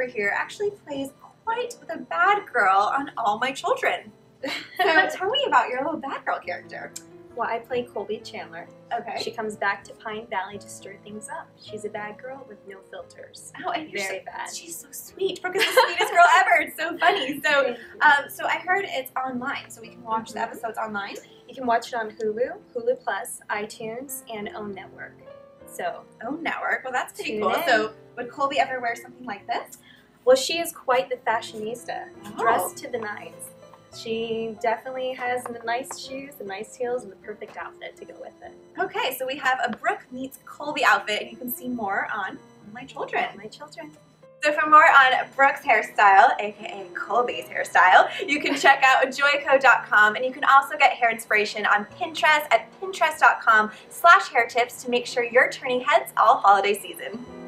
over here actually plays quite the bad girl on All My Children. So tell me about your little bad girl character. Well, I play Colby Chandler. Okay. She comes back to Pine Valley to stir things up. She's a bad girl with no filters. Oh, and you're very bad. She's so sweet. Brooke is the sweetest girl ever. It's so funny. So, so I heard it's online, so we can watch the episodes online. You can watch it on Hulu, Hulu Plus, iTunes, and OWN Network. So, OWN Network. Well, that's pretty Tune cool. in. So, would Colby ever wear something like this? well, she is quite the fashionista, Oh. dressed to the nines. She definitely has the nice shoes, the nice heels, and the perfect outfit to go with it. Okay, so we have a Brooke meets Colby outfit, and you can see more on All My Children. My children. So for more on Brooke's hairstyle, aka Colby's hairstyle, you can check out joico.com, and you can also get hair inspiration on Pinterest at pinterest.com/hairtips to make sure you're turning heads all holiday season.